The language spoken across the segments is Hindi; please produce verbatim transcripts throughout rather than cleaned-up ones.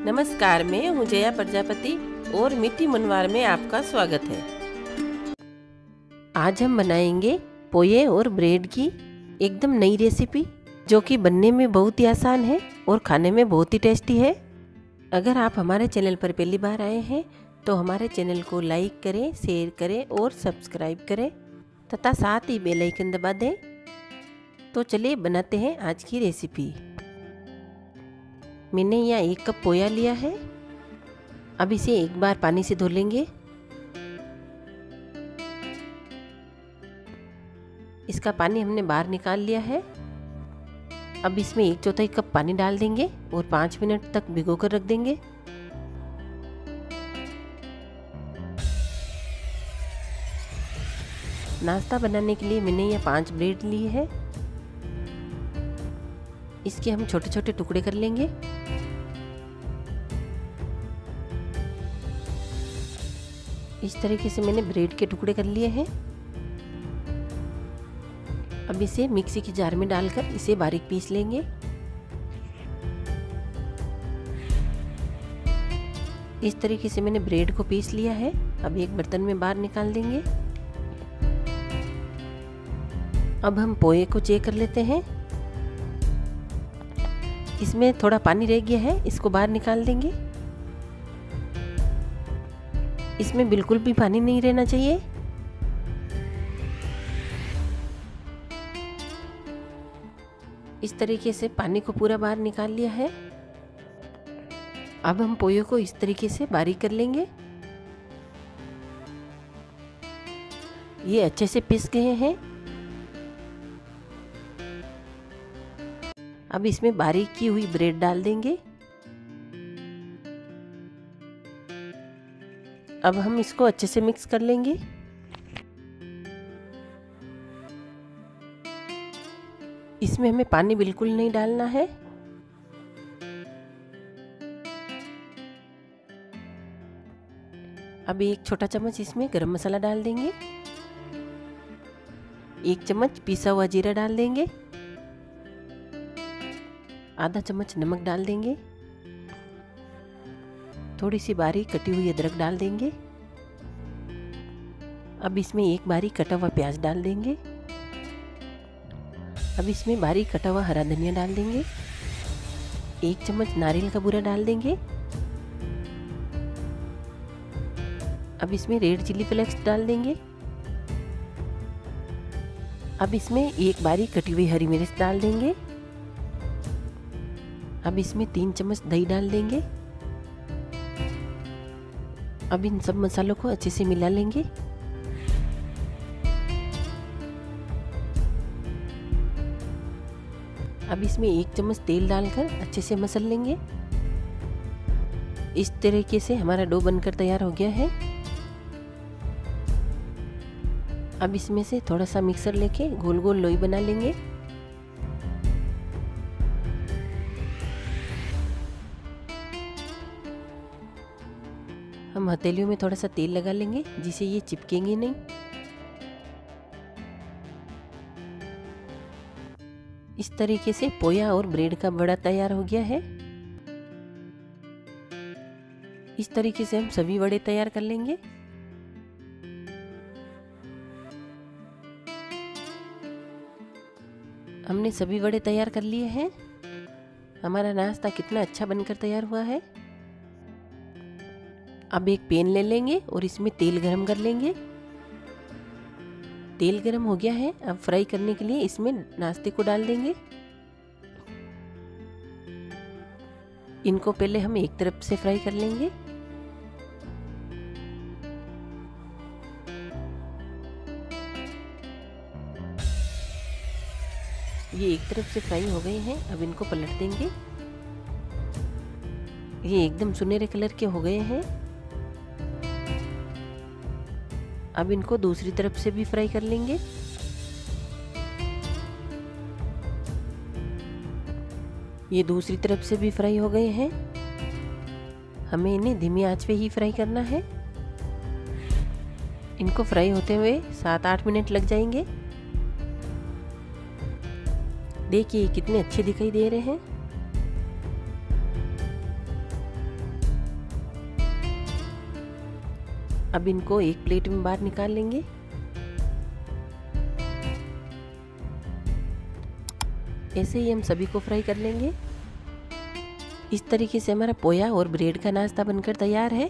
नमस्कार, मैं हूँ जया प्रजापति और मीठी मुनवार में आपका स्वागत है। आज हम बनाएंगे पोहे और ब्रेड की एकदम नई रेसिपी, जो कि बनने में बहुत ही आसान है और खाने में बहुत ही टेस्टी है। अगर आप हमारे चैनल पर पहली बार आए हैं तो हमारे चैनल को लाइक करें, शेयर करें और सब्सक्राइब करें तथा साथ ही बेल आइकन दबा दें। तो चलिए बनाते हैं आज की रेसिपी। मैंने यहाँ एक कप पोया लिया है। अब इसे एक बार पानी से धो लेंगे। इसका पानी हमने बाहर निकाल लिया है। अब इसमें एक चौथाई कप पानी डाल देंगे और पाँच मिनट तक भिगो कर रख देंगे। नाश्ता बनाने के लिए मैंने यहाँ पांच ब्रेड ली है। इसके हम छोटे छोटे टुकड़े कर लेंगे। इस तरीके से मैंने ब्रेड के टुकड़े कर लिए हैं। अब इसे मिक्सी की जार में डालकर इसे बारीक पीस लेंगे। इस तरीके से मैंने ब्रेड को पीस लिया है। अब एक बर्तन में बाहर निकाल देंगे। अब हम पोहे को चेक कर लेते हैं। इसमें थोड़ा पानी रह गया है, इसको बाहर निकाल देंगे। इसमें बिल्कुल भी पानी नहीं रहना चाहिए। इस तरीके से पानी को पूरा बाहर निकाल लिया है। अब हम पोहे को इस तरीके से बारीक कर लेंगे। ये अच्छे से पिस गए हैं। अब इसमें बारीक की हुई ब्रेड डाल देंगे। अब हम इसको अच्छे से मिक्स कर लेंगे। इसमें हमें पानी बिल्कुल नहीं डालना है। अब एक छोटा चम्मच इसमें गरम मसाला डाल देंगे। एक चम्मच पिसा हुआ जीरा डाल देंगे। आधा चम्मच नमक डाल देंगे। थोड़ी सी बारीक कटी हुई अदरक डाल देंगे। अब इसमें एक बारीक कटा हुआ प्याज डाल देंगे। अब इसमें बारीक कटा हुआ हरा धनिया डाल देंगे। एक चम्मच नारियल का बूरा डाल देंगे। अब इसमें रेड चिली फ्लेक्स डाल देंगे। अब इसमें एक बारीक कटी हुई हरी मिर्च डाल देंगे। अब इसमें तीन चम्मच दही डाल देंगे। अब इन सब मसालों को अच्छे से मिला लेंगे। अब इसमें एक चम्मच तेल डालकर अच्छे से मसल लेंगे। इस तरीके से हमारा डो बनकर तैयार हो गया है। अब इसमें से थोड़ा सा मिक्सर लेके गोल गोल लोई बना लेंगे। हम हथेलियों में थोड़ा सा तेल लगा लेंगे जिससे ये चिपकेंगे नहीं। इस तरीके से पोया और ब्रेड का बड़ा तैयार हो गया है। इस तरीके से हम सभी वड़े तैयार कर लेंगे। हमने सभी वड़े तैयार कर लिए हैं। हमारा नाश्ता कितना अच्छा बनकर तैयार हुआ है। अब एक पैन ले लेंगे और इसमें तेल गरम कर लेंगे। तेल गरम हो गया है। अब फ्राई करने के लिए इसमें नाश्ते को डाल देंगे। इनको पहले हम एक तरफ से फ्राई कर लेंगे। ये एक तरफ से फ्राई हो गए हैं। अब इनको पलट देंगे। ये एकदम सुनहरे कलर के हो गए हैं। अब इनको दूसरी तरफ से भी फ्राई कर लेंगे। ये दूसरी तरफ से भी फ्राई हो गए हैं। हमें इन्हें धीमी आंच पे ही फ्राई करना है। इनको फ्राई होते हुए सात आठ मिनट लग जाएंगे। देखिए कितने अच्छे दिखाई दे रहे हैं। अब इनको एक प्लेट में बाहर निकाल लेंगे। ऐसे ही हम सभी को फ्राई कर लेंगे। इस तरीके से हमारा पोया और ब्रेड का नाश्ता बनकर तैयार है।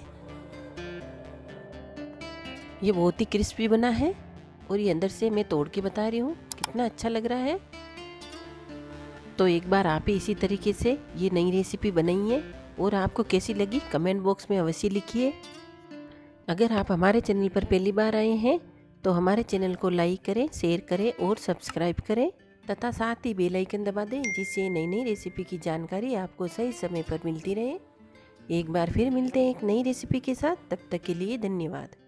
ये बहुत ही क्रिस्पी बना है और ये अंदर से मैं तोड़ के बता रही हूँ कितना अच्छा लग रहा है। तो एक बार आप ही इसी तरीके से ये नई रेसिपी बनाइए और आपको कैसी लगी कमेंट बॉक्स में अवश्य लिखिए। अगर आप हमारे चैनल पर पहली बार आए हैं तो हमारे चैनल को लाइक करें, शेयर करें और सब्सक्राइब करें तथा साथ ही बेल आइकन दबा दें, जिससे नई नई रेसिपी की जानकारी आपको सही समय पर मिलती रहे। एक बार फिर मिलते हैं एक नई रेसिपी के साथ, तब तक के लिए धन्यवाद।